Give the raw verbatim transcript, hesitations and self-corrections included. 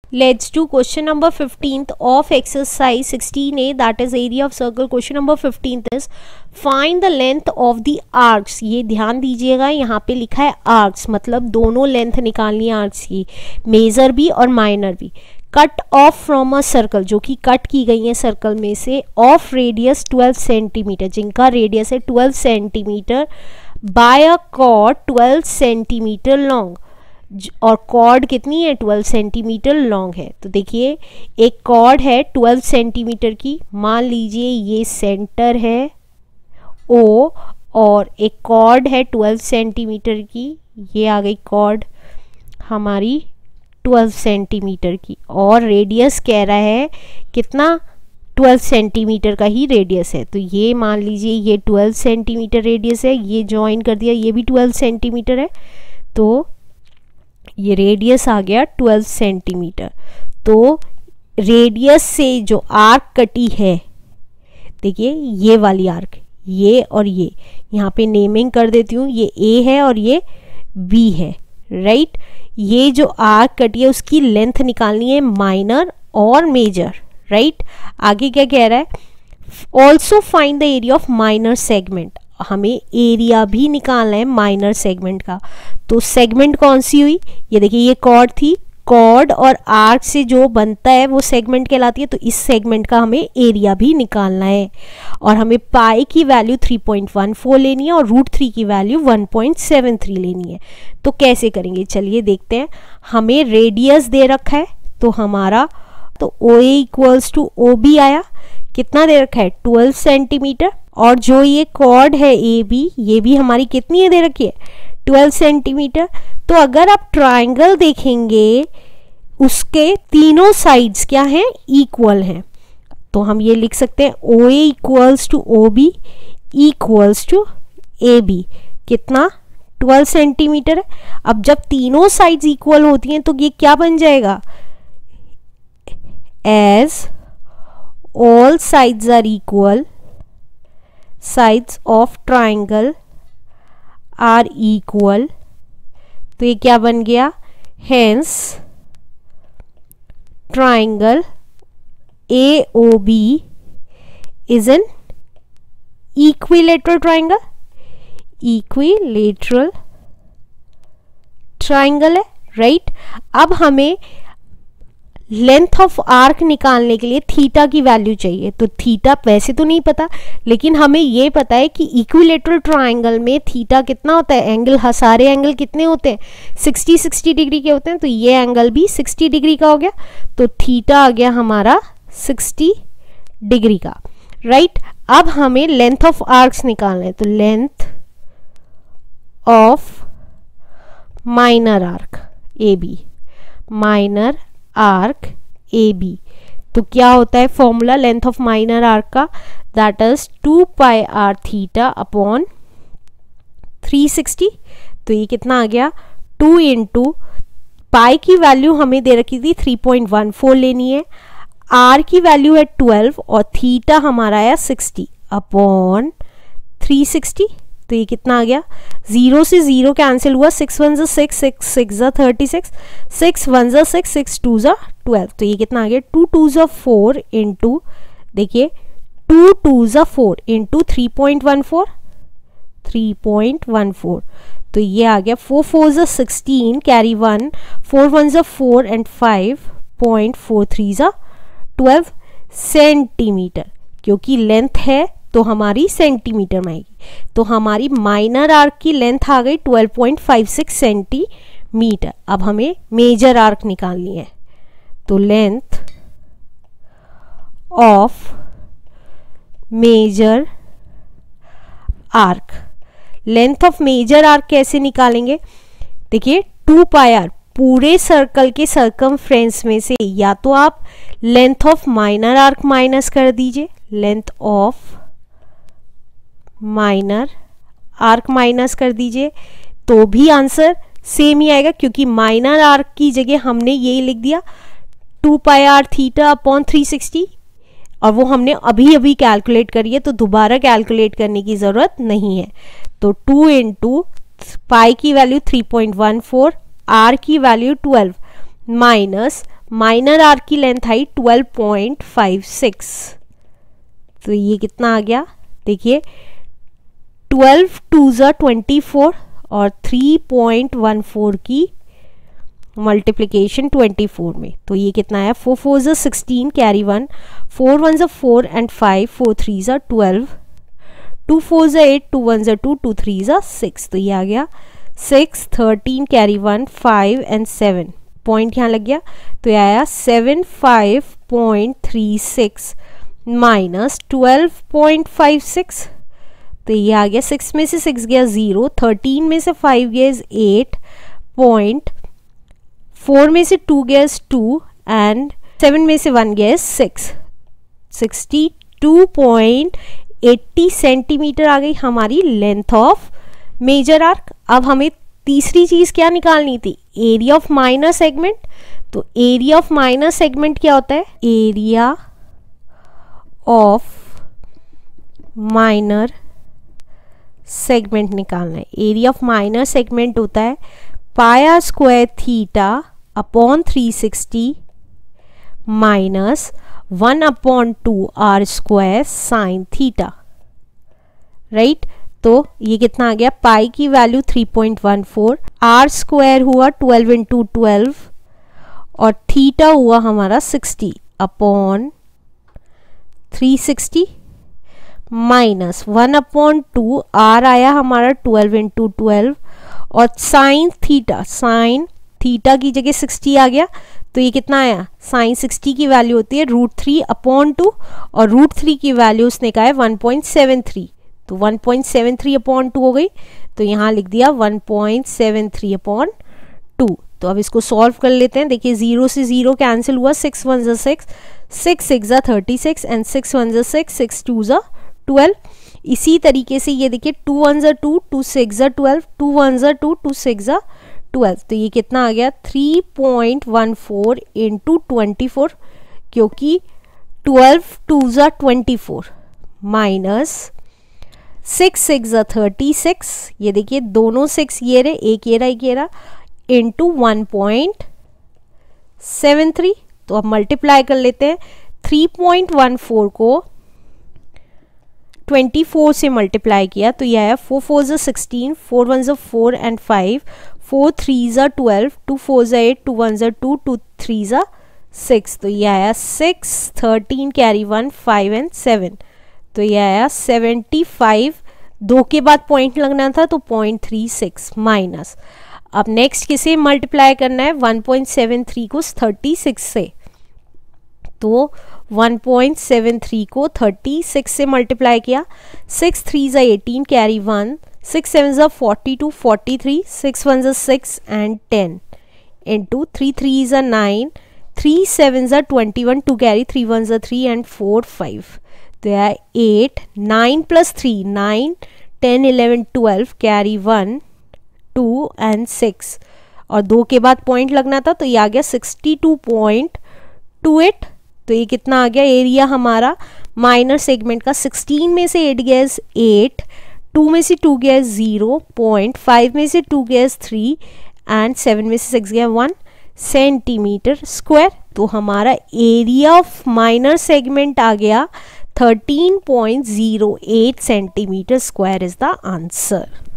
Let's do question number fifteenth of exercise sixteen A, that is area of circle. Question number fifteenth is find the length of the arcs. ये ध्यान दीजिएगा, यहाँ पे लिखा है arcs, मतलब दोनों लेंथ निकालनी है आर्क्स की, मेजर भी और माइनर भी. Cut off from a circle, जो कि कट की गई है सर्कल में से, ऑफ रेडियस ट्वेल्व सेंटीमीटर, जिनका रेडियस है twelve centimetre, by a chord twelve centimetre long, और कॉर्ड कितनी है ट्वेल्व सेंटीमीटर लॉन्ग है. तो देखिए एक कॉर्ड है ट्वेल्व सेंटीमीटर की, मान लीजिए ये सेंटर है ओ, और एक कॉर्ड है ट्वेल्व सेंटीमीटर की, ये आ गई कॉर्ड हमारी ट्वेल्व सेंटीमीटर की, और रेडियस कह रहा है कितना, ट्वेल्व सेंटीमीटर का ही रेडियस है. तो ये मान लीजिए ये ट्वेल्व सेंटीमीटर रेडियस है, ये ज्वाइन कर दिया, ये भी ट्वेल्व सेंटीमीटर है, तो ये रेडियस आ गया ट्वेल्व सेंटीमीटर. तो रेडियस से जो आर्क कटी है, देखिए ये वाली आर्क, ये और ये, यहाँ पे नेमिंग कर देती हूँ, ये ए है और ये बी है, राइट. ये जो आर्क कटी है उसकी लेंथ निकालनी है माइनर और मेजर, राइट. आगे क्या कह रहा है, also find the area of minor segment, हमें एरिया भी निकालना है माइनर सेगमेंट का. तो सेगमेंट कौन सी हुई, ये देखिए ये कॉर्ड थी, कॉर्ड और आर्क से जो बनता है वो सेगमेंट कहलाती है. तो इस सेगमेंट का हमें एरिया भी निकालना है, और हमें पाई की value three point one four लेनी है और रूट थ्री की value one point seven three लेनी है. तो कैसे करेंगे, चलिए देखते हैं. हमें रेडियस दे रखा है, तो हमारा तो O A equals to O B आया, कितना दे रखा है ट्वेल्व सेंटीमीटर, और जो ये कॉर्ड है ए बी, ये भी हमारी कितनी है दे रखी है ट्वेल्व सेंटीमीटर. तो अगर आप ट्राइंगल देखेंगे उसके तीनों साइड्स क्या हैं, इक्वल हैं. तो हम ये लिख सकते हैं O A equals to O B equals to A B, कितना ट्वेल्व सेंटीमीटर है. अब जब तीनों साइड्स इक्वल होती हैं तो ये क्या बन जाएगा, as all sides are equal, sides of triangle are equal. तो ये क्या बन गया, hence triangle A O B is an equilateral triangle. equilateral triangle है, राइट. अब हमें लेंथ ऑफ आर्क निकालने के लिए थीटा की वैल्यू चाहिए. तो थीटा वैसे तो नहीं पता, लेकिन हमें ये पता है कि इक्विलेटरल ट्राइंगल में थीटा कितना होता है, एंगल, सारे एंगल कितने होते हैं, सिक्सटी सिक्सटी डिग्री के होते हैं. तो ये एंगल भी सिक्सटी डिग्री का हो गया, तो थीटा आ गया हमारा सिक्सटी डिग्री का, राइट. अब हमें लेंथ ऑफ आर्क्स निकालना है, तो length of minor arc A B, minor arc A B, तो क्या होता है formula length of minor arc का, that is two pi are theta upon three sixty. तो ये कितना आ गया, टू इंटू पाई की वैल्यू हमें दे रखी थी थ्री पॉइंट वन फोर लेनी है, आर की वैल्यू है ट्वेल्व और थीटा हमारा आया सिक्सटी अपॉन थ्री सिक्सटी. तो ये कितना आ गया, जीरो से जीरो कैंसिल हुआ, सिक्स वन ज़ा सिक्स, सिक्स सिक्स ज़ा थर्टी सिक्स, सिक्स वन ज़ा सिक्स, सिक्स टू ज़ा ट्वेल्व. तो ये कितना आ गया, टू टू ज़ा फोर इंटू, देखिए टू टू ज़ा four into three point one four, three point one four. तो ये आ गया फोर फोर ज़ा sixteen, carry one, four one ज़ा four and five point four three ज़ा ट्वेल्व सेंटीमीटर. क्योंकि लेंथ है तो हमारी सेंटीमीटर में आएगी. तो हमारी माइनर आर्क की लेंथ आ गई twelve point five six centimetre. अब हमें मेजर आर्क निकालनी है, तो length of major arc, length of major arc कैसे निकालेंगे, देखिए टू पाई आर, पूरे सर्कल के सर्कमफ्रेंस में से या तो आप length of minor arc minus कर दीजिए, length of minor arc minus कर दीजिए, तो भी आंसर सेम ही आएगा. क्योंकि माइनर आर्क की जगह हमने ये लिख दिया two pi are theta upon three sixty, और वो हमने अभी अभी कैलकुलेट करी है, तो दोबारा कैलकुलेट करने की ज़रूरत नहीं है. तो टू इंटू पाई की value three point one four, r की value twelve, minus minor arc की लेंथ आई ट्वेल्व पॉइंट फाइव सिक्स, तो ये कितना आ गया देखिए, ट्वेल्व टू ज़ा ट्वेंटी फोर और थ्री पॉइंट वन फोर की मल्टीप्लिकेशन ट्वेंटी फोर में, तो ये कितना है, फोर फोर ज़ा sixteen carry one, four one ज़ा four and five, four three ज़ा ट्वेल्व, टू फोर ज़ा एट, टू वन ज़ा टू, टू थ्री ज़ा सिक्स, तो ये आ गया six, thirteen carry one, five and seven, point यहाँ लग गया, तो ये आया seven five point three six minus twelve point five six, तो ये आ गया, सिक्स में से सिक्स गया ज़ीरो, थर्टीन में से फाइव गया एट, पॉइंट फोर में से टू गया टू एंड सेवन में से वन गया six, sixty two point eighty centimetre आ गई हमारी लेंथ ऑफ मेजर आर्क। अब हमें तीसरी चीज क्या निकालनी थी, एरिया ऑफ माइनर सेगमेंट। तो एरिया ऑफ माइनर सेगमेंट क्या होता है, एरिया ऑफ माइनर सेगमेंट निकालना है। एरिया ऑफ माइनर सेगमेंट होता है pi r square theta upon three sixty minus one upon two r square sine theta, right. तो ये कितना आ गया, पाई की value three point one four, r square हुआ ट्वेल्व इंटू ट्वेल्व और थीटा हुआ हमारा sixty upon three sixty minus one upon two, r आया हमारा ट्वेल्व इंटू ट्वेल्व और साइन थीटा, साइन थीटा की जगह सिक्सटी आ गया, तो ये कितना आया, साइन सिक्सटी की वैल्यू होती है रूट थ्री अपॉन टू और रूट थ्री की वैल्यू उसने कहा है वन पॉइंट सेवन थ्री, तो one point seven three upon two हो गई, तो यहाँ लिख दिया one point seven three upon two. तो अब इसको सॉल्व कर लेते हैं, देखिए जीरो से जीरो कैंसिल हुआ, सिक्स वन ज़ा सिक्स, सिक्स सिक्स ज़ा thirty six and six one ज़ा सिक्स, सिक्स टू ज़ा ट्वेल्व। इसी तरीके से ये देखिए टू वन ज़ा टू, टू सिक्स ज़ा ट्वेल्व, टू वन ज़ा टू, टू सिक्स ज़ा ट्वेल्व, तो ये कितना आ गया three point one four into twenty four, क्योंकि ट्वेल्व टू ज़ा twenty four minus six six ज़ा थर्टी सिक्स, ये देखिए दोनों सिक्स ये रहे, एक ये रहा एक ये रहा, into one point seven three. तो अब मल्टीप्लाई कर लेते हैं, थ्री पॉइंट वन फोर को ट्वेंटी फोर से मल्टीप्लाई किया तो यह आया फोर फोर ज़ा सिक्सटीन, फोर वन ज़ा four and five, four three ज़ा ट्वेल्व, टू फोर ज़ा एट, टू वन ज़ा टू, टू थ्री ज़ा सिक्स, तो यह आया six, thirteen carry one, five and seven, तो यह आया सेवेंटी फाइव, दो के बाद पॉइंट लगना था तो पॉइंट थ्री सिक्स माइनस, अब नेक्स्ट किसे मल्टीप्लाई करना है, वन पॉइंट सेवन थ्री को थर्टी सिक्स से, तो वन पॉइंट सेवन थ्री को थर्टी सिक्स से मल्टीप्लाई किया, सिक्स थ्री ज़ा eighteen carry one, six seven ज़ा forty two, forty three, six one ज़ा six and ten into three three ज़ा नाइन, थ्री सेवन ज़ा twenty one, two carry, three one ज़ा three and four five, तो यह eight, nine plus three nine, ten eleven twelve carry one, two and six, और दो के बाद point लगना था तो ये आ गया sixty two point two eight. तो ये कितना आ गया एरिया हमारा माइनर सेगमेंट का, सिक्सटीन में से एट गया एट, टू में से टू गया ज़ीरो, पॉइंट फाइव में से टू गया थ्री एंड सेवन में से सिक्स गया वन सेंटीमीटर स्क्वायर। तो हमारा एरिया ऑफ माइनर सेगमेंट आ गया thirteen point zero eight centimetre square is the answer.